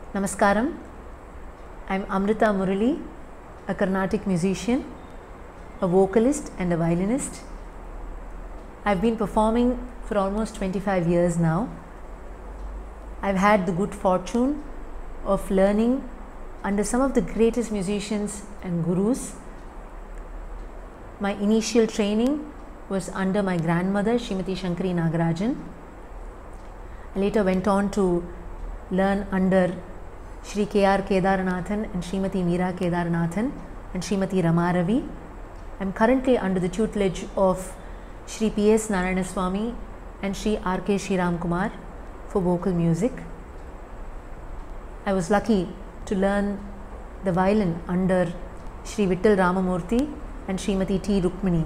Namaskaram. I'm Amrita Murali, a Carnatic musician, a vocalist and a violinist. I've been performing for almost 25 years now. I've had the good fortune of learning under some of the greatest musicians and gurus. My initial training was under my grandmother, Srimati Shankari Nagarajan. I later went on to learn under Shri K.R. Kedaranathan and Srimati Meera Kedaranathan and Srimati Ramaravi. I'm currently under the tutelage of Shri P.S. Narayanaswamy and Shri R.K. Sriram Kumar for vocal music. I was lucky to learn the violin under Shri Vittal Ramamurthy and Srimati T. Rukmini.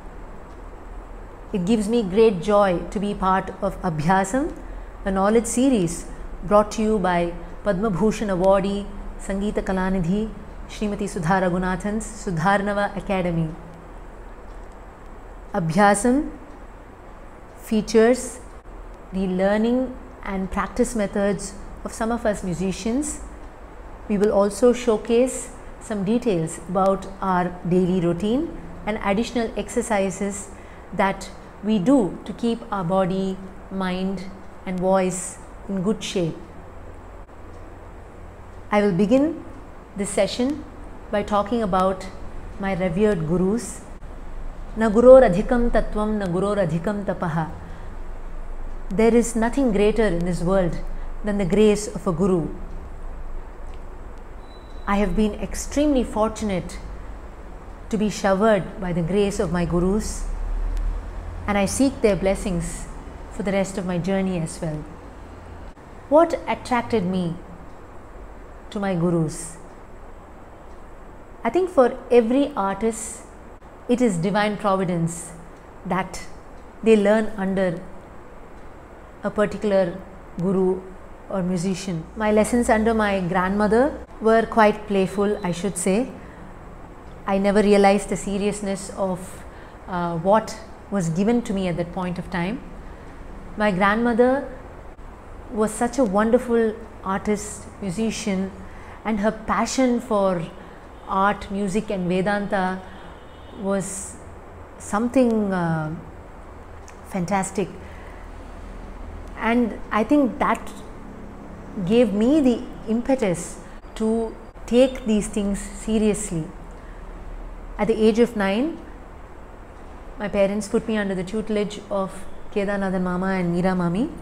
It gives me great joy to be part of Abhyasam, a knowledge series brought to you by Padma Bhushan awardee Sangeeta Kalanidhi Srimati Sudha Raghunathan's Sudharnava Academy. Abhyasam features the learning and practice methods of some of us musicians. We will also showcase some details about our daily routine and additional exercises that we do to keep our body, mind and voice in good shape. I will begin this session by talking about my revered gurus. Na guror adhikam tattvam, na guror adhikam tapaha. There is nothing greater in this world than the grace of a guru. I have been extremely fortunate to be showered by the grace of my gurus, and I seek their blessings for the rest of my journey as well. What attracted me to my gurus? I think for every artist, it is divine providence that they learn under a particular guru or musician. My lessons under my grandmother were quite playful, I should say. I never realized the seriousness of what was given to me at that point of time. My grandmother was such a wonderful artist, musician, and her passion for art, music and Vedanta was something fantastic. And I think that gave me the impetus to take these things seriously. At the age of 9, my parents put me under the tutelage of Kedaranathan Mama and Meera Mami.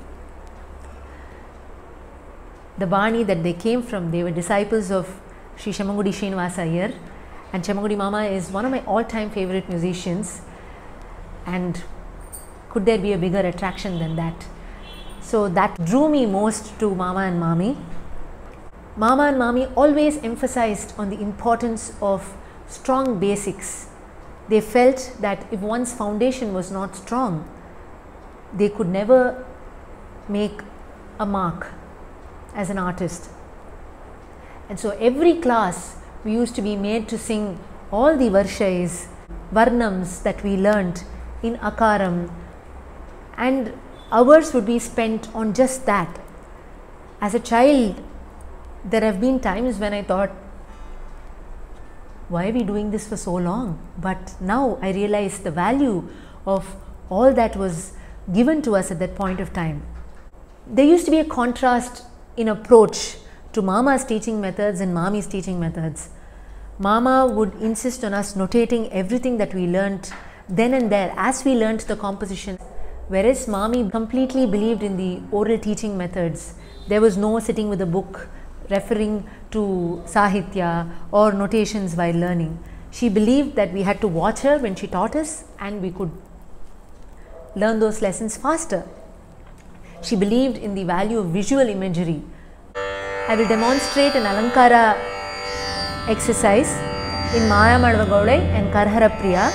The Bani that they came from, they were disciples of Sri Chemmangudi Srinivasa Iyer, and Chemmangudi Mama is one of my all-time favorite musicians, and could there be a bigger attraction than that? So that drew me most to Mama and Mami. Mama and Mami always emphasized on the importance of strong basics. They felt that if one's foundation was not strong, they could never make a mark as an artist. And so every class we used to be made to sing all the varshais, varnams that we learnt in akaram, and hours would be spent on just that. As a child, there have been times when I thought, why are we doing this for so long? But now I realize the value of all that was given to us at that point of time. There used to be a contrast in approach to Mama's teaching methods and Mami's teaching methods. Mama would insist on us notating everything that we learnt then and there as we learnt the composition, whereas Mami completely believed in the oral teaching methods. There was no sitting with a book referring to Sahitya or notations while learning. She believed that we had to watch her when she taught us and we could learn those lessons faster. She believed in the value of visual imagery. I will demonstrate an Alankara exercise in Maya Madavagodai and Karhara Priya.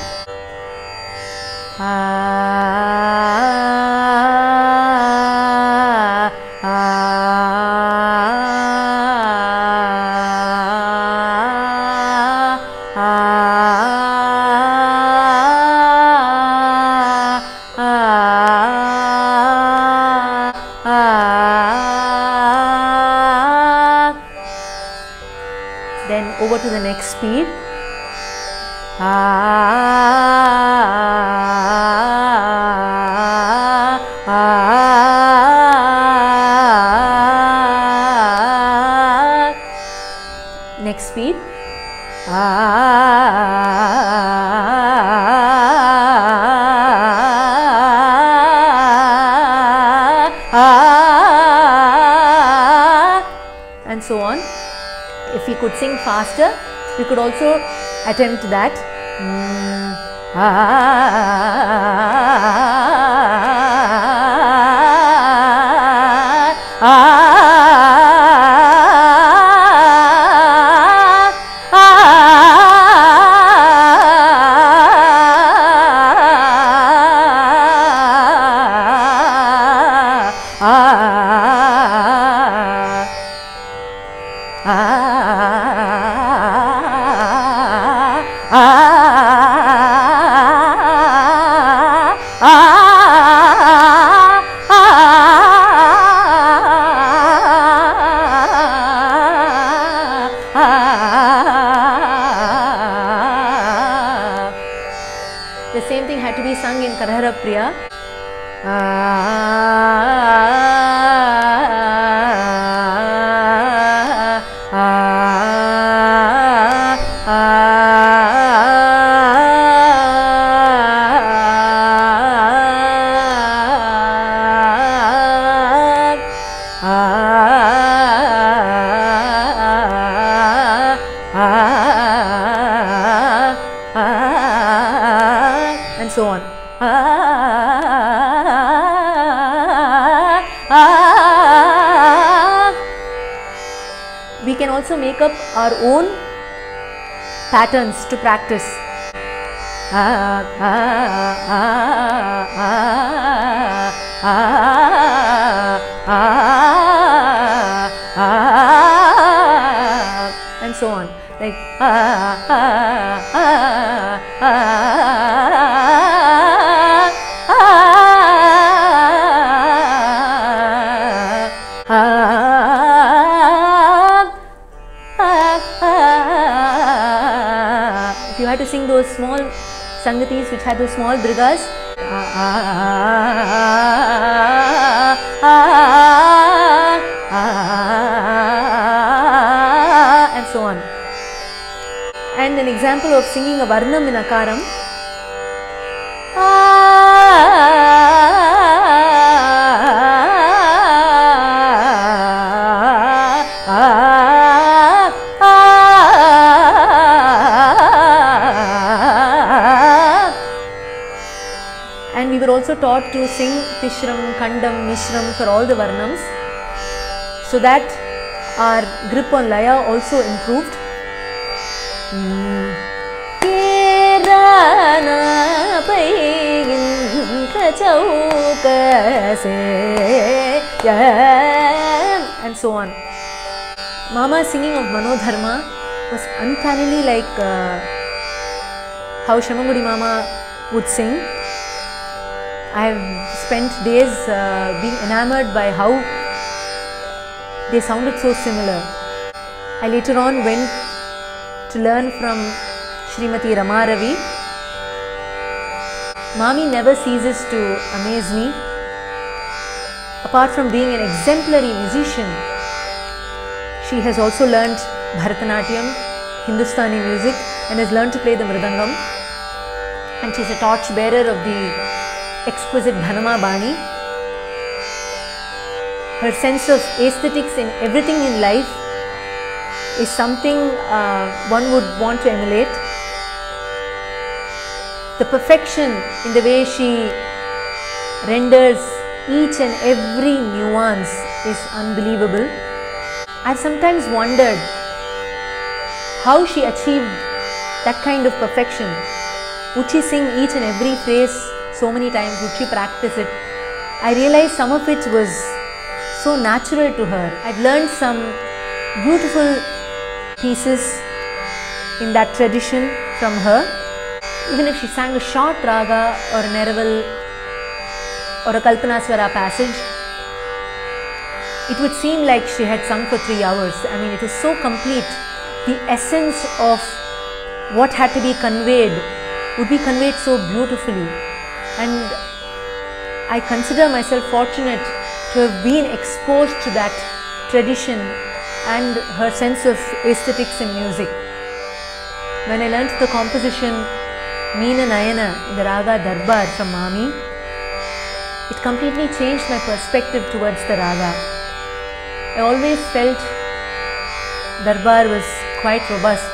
then over to the next speed. Next speed. And so on. If we could sing faster, we could also attempt that. The same thing had to be sung in Karahara Priya. And so on. We can also make up our own patterns to practice. And so on, like if you had to sing those small sangatis which had those small brigas, and so on. And an example of singing a varnam in akaram. And we were also taught to sing Tishram, Kandam, Mishram for all the varnams, so that our grip on laya also improved. And so on. Mama's singing of Manodharma was uncannily like how Shamangudi Mama would sing. I have spent days being enamored by how they sounded so similar. I later on went to learn from Srimati Rama Ravi. Mami never ceases to amaze me. Apart from being an exemplary musician, she has also learnt Bharatanatyam, Hindustani music, and has learned to play the mridangam. And she's a torch bearer of the exquisite Bhanama Bani. Her sense of aesthetics in everything in life is something one would want to emulate. The perfection in the way she renders each and every nuance is unbelievable. I've sometimes wondered how she achieved that kind of perfection. Would she sing each and every phrase so many times? Would she practice it? I realized some of it was so natural to her. I've learned some beautiful pieces in that tradition from her. Even if she sang a short raga or a Neraval or a Kalpanaswara passage, it would seem like she had sung for 3 hours. I mean, it was so complete. the essence of what had to be conveyed would be conveyed so beautifully. And I consider myself fortunate to have been exposed to that tradition and her sense of aesthetics in music. When I learnt the composition Meena Nayana in the raga Darbar from Mami, it completely changed my perspective towards the raga. I always felt Darbar was quite robust,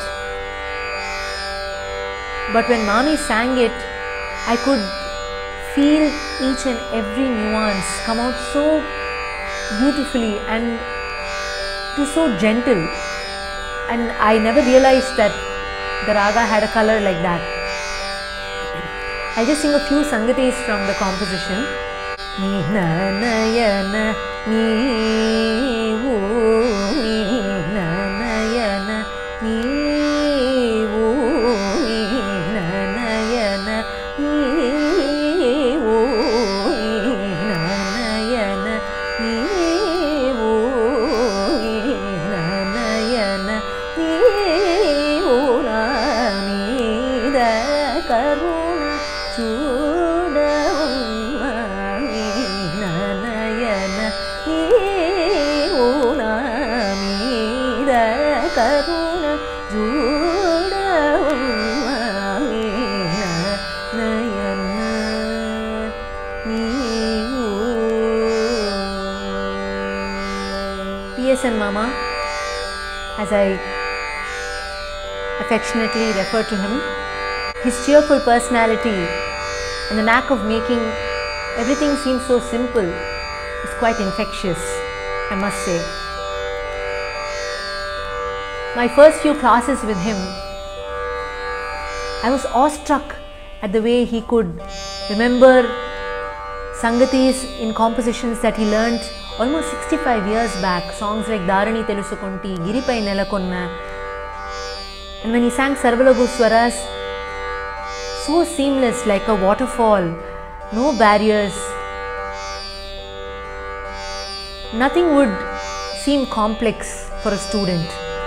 but when Mami sang it, I could feel each and every nuance come out so beautifully, and it was so gentle, and I never realized that the raga had a color like that. I'll just sing a few sangatis from the composition. Meena Nayana Neevu, Meena Nayana Neevu, Meena Nayana Neevu, Meena Nayana Neevu, Meena Nayana Neevu, Namida Karuna Chudavamma, Meena Nayana Neevu, Namida Karuna Chudavamma, Meena Nayana Neevu. P.S. and Mama, as I affectionately refer to him, his cheerful personality and the knack of making everything seem so simple is quite infectious, I must say. My first few classes with him, I was awestruck at the way he could remember sangatis in compositions that he learnt almost 65 years back, songs like Dharani Telusukonti, Giripai Nelakonna, and when he sang Sarvalagu Swaras, so seamless, like a waterfall, no barriers. Nothing would seem complex for a student.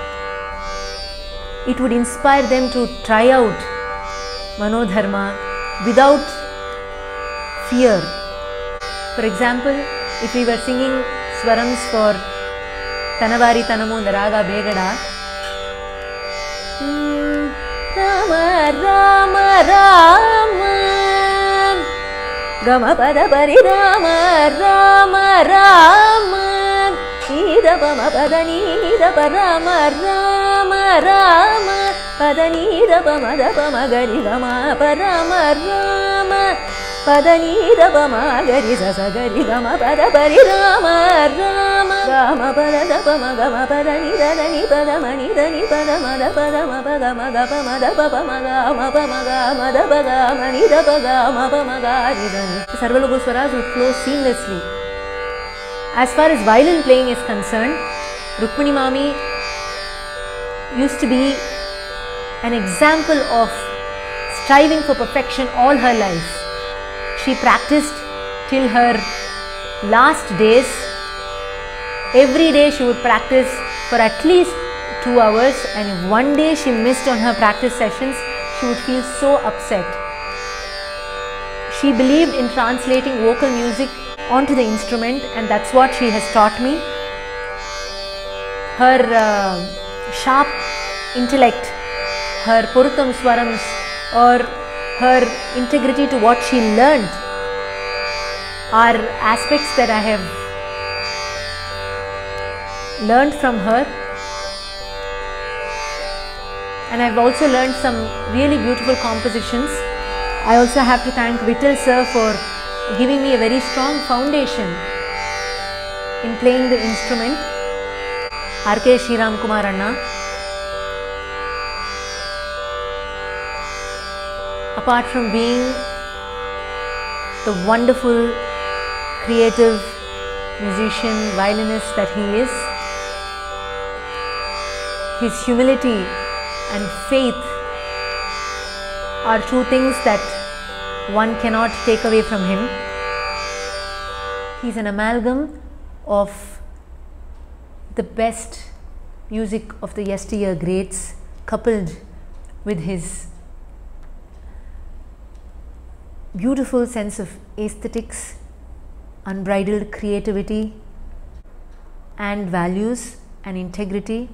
It would inspire them to try out Manodharma without fear. For example, if we were singing Swarams for Tanavari Tanamu in the Raga Begada, Rama Rama Rama Gama Pada Pari Rama Rama Rama Nida Pama Pada Nida Parama Rama Rama Pada Nida Pama Da Pama Gari Gama Parama Rama Pada Nida Pama Gari Sasa Gari Gama Pada Pari Rama Rama Gama Pada Da Pama Gama Pada Nida Da Ni Pada Mani Da Ni Pada Ma Da Pada Ma Pada Ma Ga Pama Da Papa Ma Ga Ma Pama Ga Ma Da Pada Mani Da Pada Ma Pama Ga Ni Da Ni. Sarvalagu Swaras would flow seamlessly. As far as violin playing is concerned, Rukmini Mami used to be an example of striving for perfection all her life. She practiced till her last days. Every day she would practice for at least 2 hours, and if one day she missed on her practice sessions, she would feel so upset. She believed in translating vocal music onto the instrument, and that's what she has taught me. Her sharp intellect, her Puruttam Swarams, or her integrity to what she learned are aspects that I have learned from her, and I've also learned some really beautiful compositions. I also have to thank Vittal sir for giving me a very strong foundation in playing the instrument. R.K. Sriram Kumar Anna. Apart from being the wonderful, creative musician, violinist that he is, his humility and faith are two things that one cannot take away from him. He's an amalgam of the best music of the yesteryear greats, coupled with his beautiful sense of aesthetics, unbridled creativity, and values and integrity,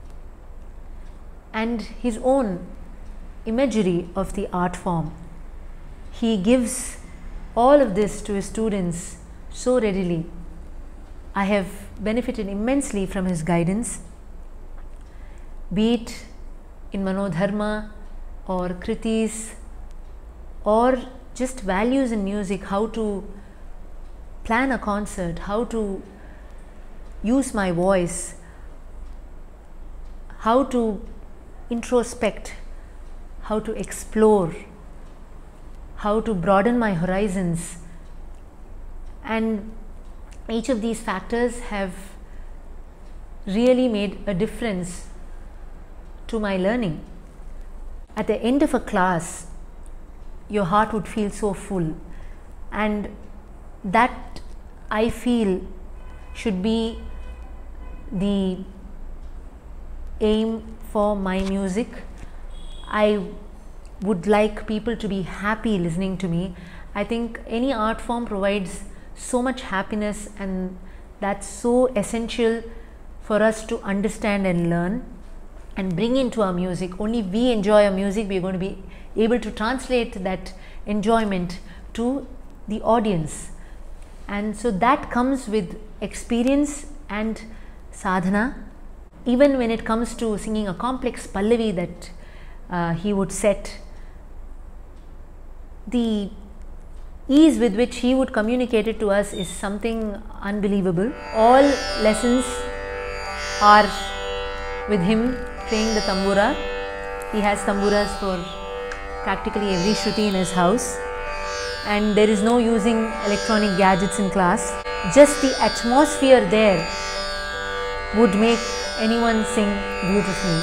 and his own imagery of the art form. He gives all of this to his students so readily. I have benefited immensely from his guidance, be it in Manodharma or Kritis, or just values in music, how to plan a concert, how to use my voice, how to introspect, how to explore, how to broaden my horizons. And each of these factors have really made a difference to my learning. At the end of a class, your heart would feel so full, and that, I feel, should be the aim for my music. I would like people to be happy listening to me. I think any art form provides so much happiness, and that's so essential for us to understand and learn and bring into our music. Only we enjoy our music, we are going to be able to translate that enjoyment to the audience. And so that comes with experience and sadhana. Even when it comes to singing a complex pallavi that he would set, the ease with which he would communicate it to us is something unbelievable. All lessons are with him playing the tambura. He has tamburas for practically every shruti in his house, and there is no using electronic gadgets in class. Just the atmosphere there would make anyone sing beautifully.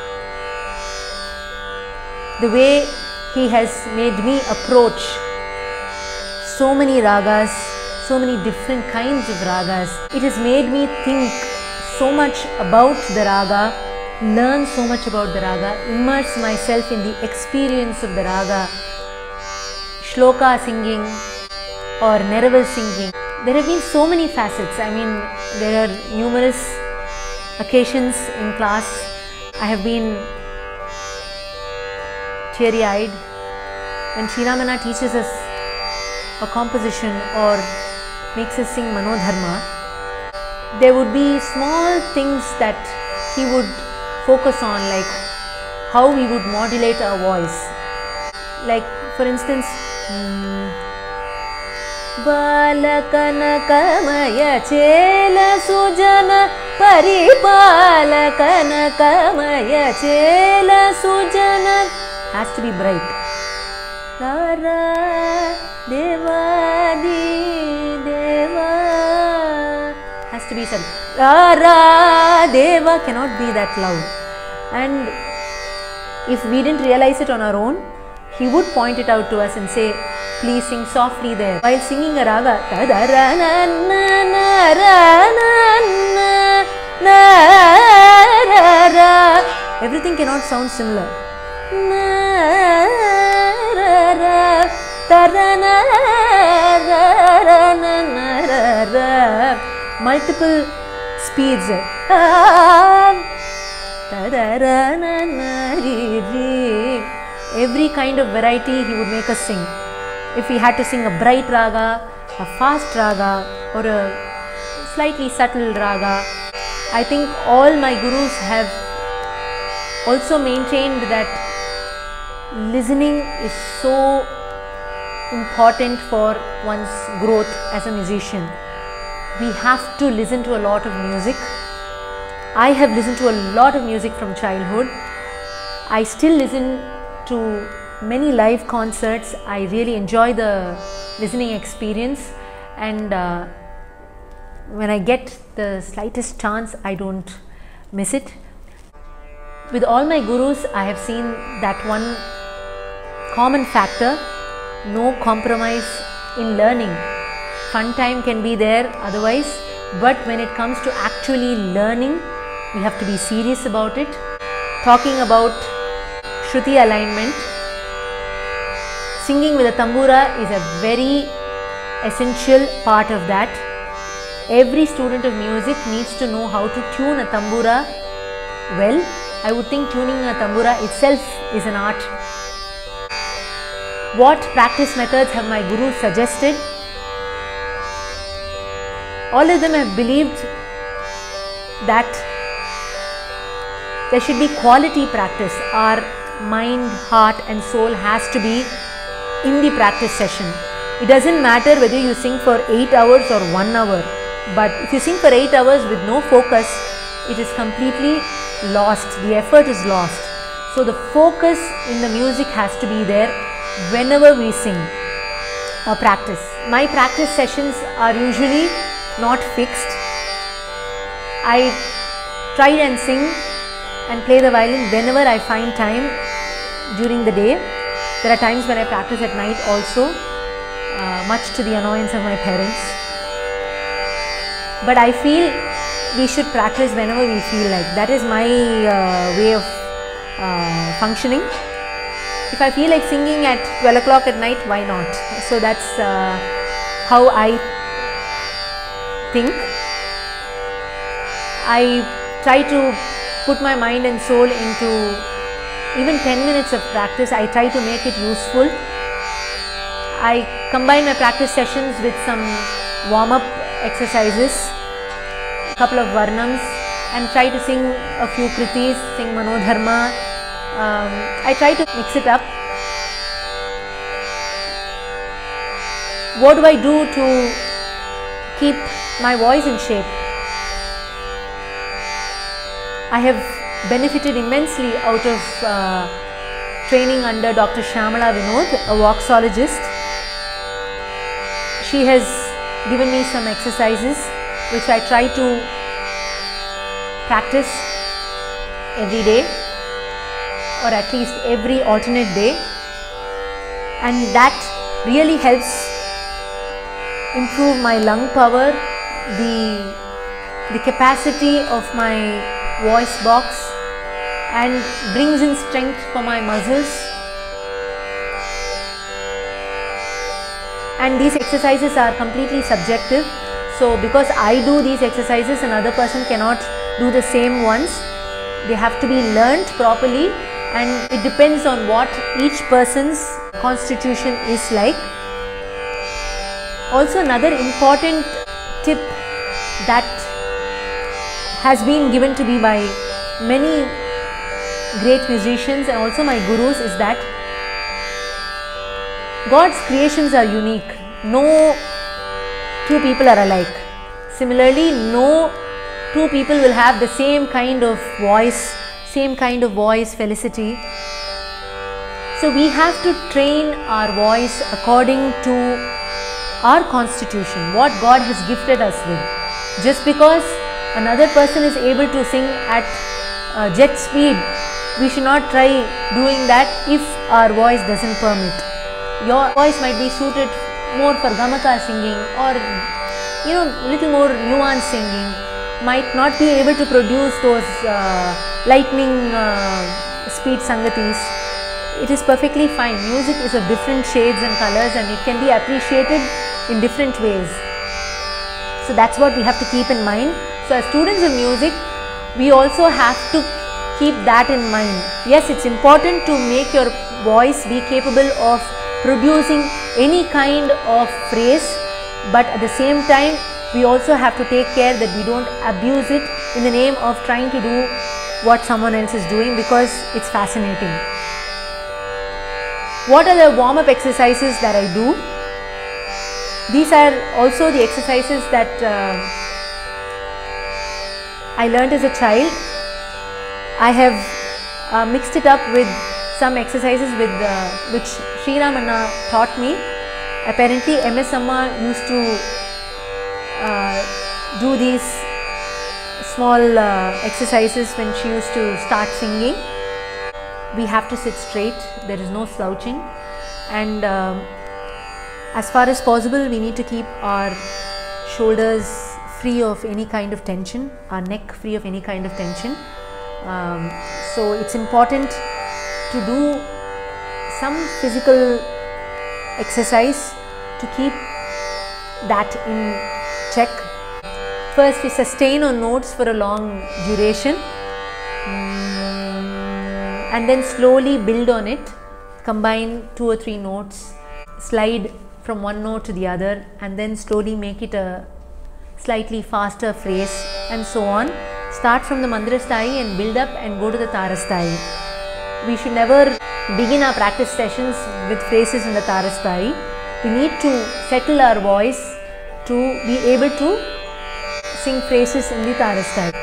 The way he has made me approach so many ragas, so many different kinds of ragas, it has made me think so much about the raga, learn so much about the raga, immerse myself in the experience of the raga, shloka singing or Neraval singing. There have been so many facets. I mean, there are numerous occasions in class I have been teary-eyed when Sri Ramana teaches us a composition or makes us sing Manodharma. There would be small things that he would focus on, like how we would modulate our voice. Like, for instance, Balakanakamaya Chela Sujana Paripalakanakamaya Chela Sujana has to be bright. Rara Devadi Deva has to be said. Rara Deva cannot be that loud. And if we didn't realize it on our own, he would point it out to us and say, please sing softly there. While singing a raga, everything cannot sound similar. Multiple speeds. Every kind of variety he would make us sing. If we had to sing a bright raga, a fast raga, or a slightly subtle raga, I think all my gurus have also maintained that listening is so important for one's growth as a musician. We have to listen to a lot of music. I have listened to a lot of music from childhood. I still listen to many live concerts. I really enjoy the listening experience, and when I get the slightest chance, I don't miss it. With all my gurus, I have seen that one common factor: no compromise in learning. Fun time can be there otherwise, but when it comes to actually learning, We have to be serious about it. Talking about Shruti alignment, singing with a tambura is a very essential part of that. Every student of music needs to know how to tune a tambura well. I would think tuning a tambura itself is an art. What practice methods have my gurus suggested? All of them have believed that there should be quality practice. Our mind, heart and soul has to be in the practice session. It doesn't matter whether you sing for 8 hours or 1 hour, but if you sing for 8 hours with no focus, it is completely lost. The effort is lost. So the focus in the music has to be there whenever we sing or practice. My practice sessions are usually not fixed. I try and sing and play the violin whenever I find time during the day. There are times when I practice at night also, much to the annoyance of my parents. But I feel we should practice whenever we feel like. That is my way of functioning. If I feel like singing at 12 o'clock at night, why not? So that's how I think. I try to put my mind and soul into even 10 minutes of practice. I try to make it useful. I combine my practice sessions with some warm-up exercises, a couple of varnams, and try to sing a few kritis, sing Manodharma. I try to mix it up. What do I do to keep my voice in shape? I have benefited immensely out of training under Dr. Shyamala Vinod, a voxologist. She has given me some exercises which I try to practice every day, or at least every alternate day, and that really helps improve my lung power, the capacity of my voice box, and brings in strength for my muscles. And these exercises are completely subjective. So because I do these exercises, another person cannot do the same ones. They have to be learnt properly, and it depends on what each person's constitution is like. Also, another important tip that has been given to me by many great musicians and also my gurus is that God's creations are unique. No two people are alike. Similarly, no two people will have the same kind of voice felicity. So we have to train our voice according to our constitution, what God has gifted us with. Just because another person is able to sing at jet speed, we should not try doing that if our voice doesn't permit. Your voice might be suited more for gamaka singing, or little more nuanced singing, might not be able to produce those lightning speed sangatis. It is perfectly fine. Music is of different shades and colors, and it can be appreciated in different ways. So that's what we have to keep in mind. So as students of music, we also have to keep that in mind. Yes, it's important to make your voice be capable of producing any kind of phrase, but at the same time we also have to take care that we don't abuse it in the name of trying to do what someone else is doing, because it's fascinating. What are the warm-up exercises that I do? These are also the exercises that I learned as a child. I have mixed it up with some exercises which Sri Ramanna taught me. Apparently MS Amma used to do these small exercises when she used to start singing. We have to sit straight, there is no slouching, and as far as possible we need to keep our shoulders free of any kind of tension, our neck free of any kind of tension. So it's important to do some physical exercise to keep that in check. First we sustain on notes for a long duration, and then slowly build on it, combine 2 or 3 notes, slide from one note to the other, and then slowly make it a slightly faster phrase, and so on. Start from the Mandira Sthayi and build up and go to the Tara Sthayi. We should never begin our practice sessions with phrases in the Tara Sthayi. We need to settle our voice to be able to sing phrases in the Tara Sthayi.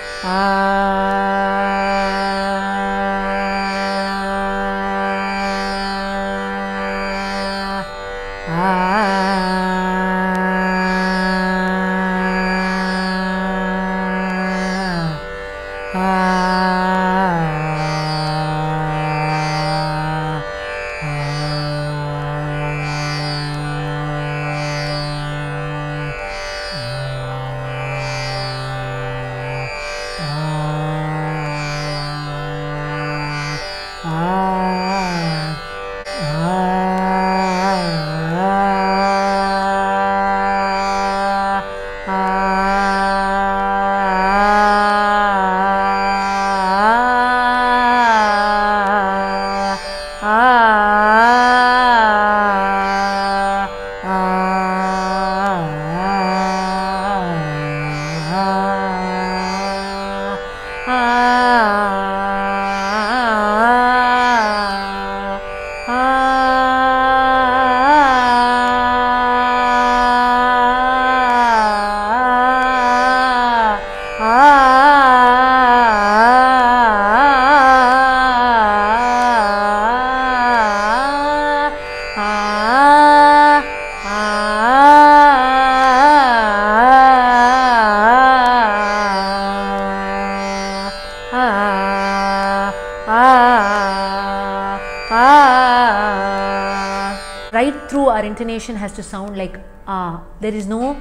Right through our intonation has to sound like ah. There is no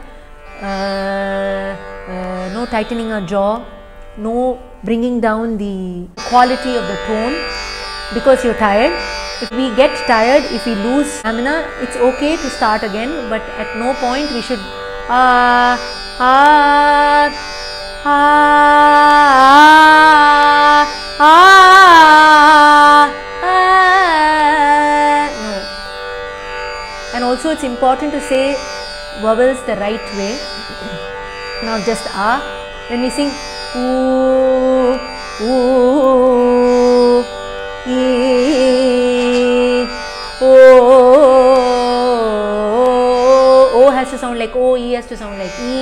no tightening our jaw, no bringing down the quality of the tone because you're tired. If we get tired, if we lose stamina, it's okay to start again, but at no point we should no. And also it's important to say vowels the right way, not just ah. When we sing ooh, ooh, ee, oh, o has to sound like o, e has to sound like e,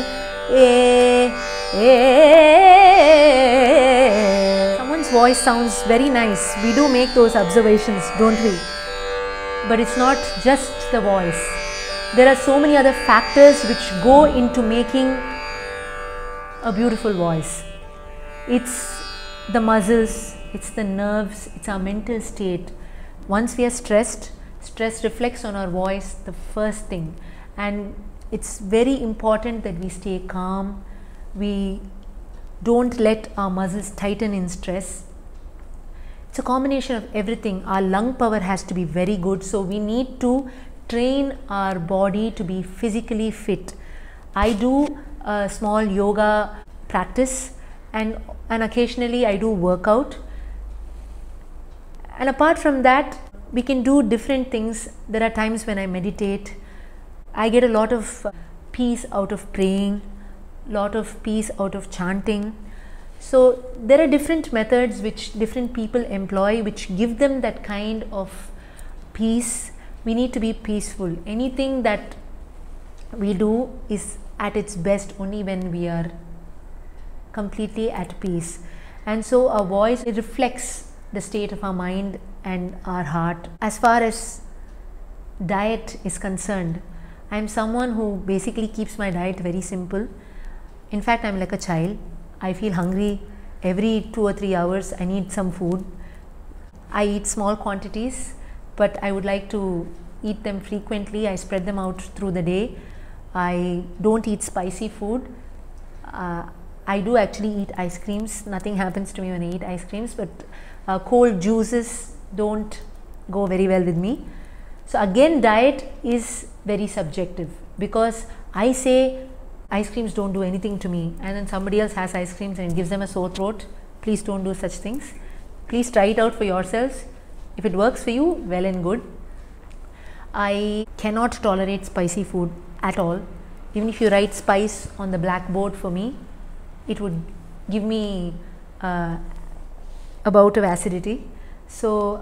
Someone's voice sounds very nice. We do make those observations, don't we? But it's not just the voice. There are so many other factors which go into making a beautiful voice. It's the muscles, it's the nerves, it's our mental state. Once we are stressed, stress reflects on our voice, the first thing. And it's very important that we stay calm. We don't let our muscles tighten in stress. It's a combination of everything. Our lung power has to be very good, so we need to train our body to be physically fit. I do a small yoga practice and occasionally I do workout, and apart from that we can do different things. There are times when I meditate. I get a lot of peace out of praying, lot of peace out of chanting. So there are different methods which different people employ which give them that kind of peace. We need to be peaceful. Anything that we do is at its best only when we are completely at peace. And so our voice, it reflects the state of our mind and our heart. As far as diet is concerned, I am someone who basically keeps my diet very simple. In fact, I am like a child. I feel hungry every 2 or 3 hours. I need some food. I eat small quantities, but I would like to eat them frequently. I spread them out through the day. I don't eat spicy food. I do actually eat ice creams. Nothing happens to me when I eat ice creams, but cold juices don't go very well with me. So again, diet is very subjective, because I say ice creams don't do anything to me, and then somebody else has ice creams and it gives them a sore throat. Please don't do such things. Please try it out for yourselves. If it works for you, well and good. I cannot tolerate spicy food at all. Even if you write spice on the blackboard for me, it would give me a bout of acidity. So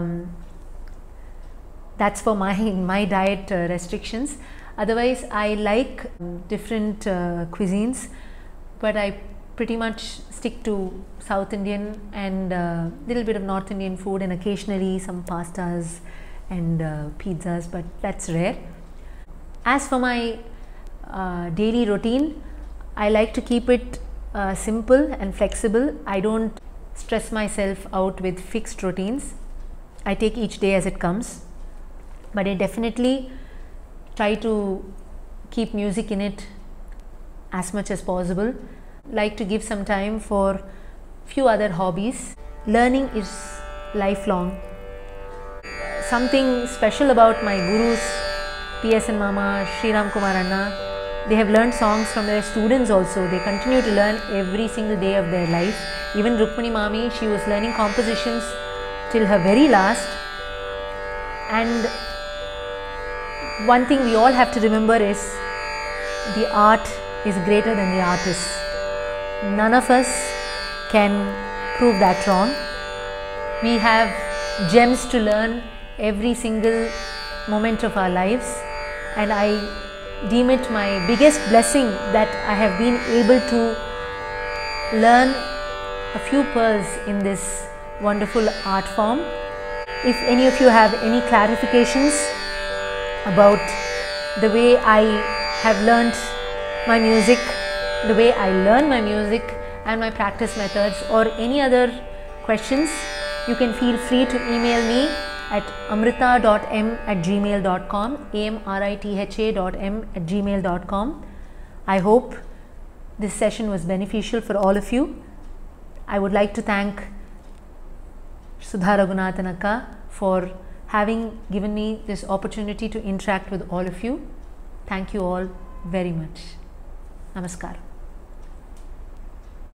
that's for my diet restrictions. Otherwise, I like different cuisines, but I pretty much stick to South Indian and little bit of North Indian food, and occasionally some pastas and pizzas, but that's rare. As for my daily routine, I like to keep it simple and flexible. I don't stress myself out with fixed routines. I take each day as it comes, but I definitely try to keep music in it as much as possible. Like to give some time for few other hobbies. Learning is lifelong. Something special about my gurus, PSN Mama, Sri Ram Kumar Anna, they have learned songs from their students also. They continue to learn every single day of their life. Even Rukmani Mami, she was learning compositions till her very last. And one thing we all have to remember is the art is greater than the artist. None of us can prove that wrong. We have gems to learn every single moment of our lives, and I deem it my biggest blessing that I have been able to learn a few pearls in this wonderful art form. If any of you have any clarifications about the way I have learnt my music, the way I learn my music and my practice methods, or any other questions, you can feel free to email me at amritha.m@gmail.com, amritha.m@gmail.com. I hope this session was beneficial for all of you. I would like to thank Sudha Raghunathan Akka for having given me this opportunity to interact with all of you. Thank you all very much. Namaskar.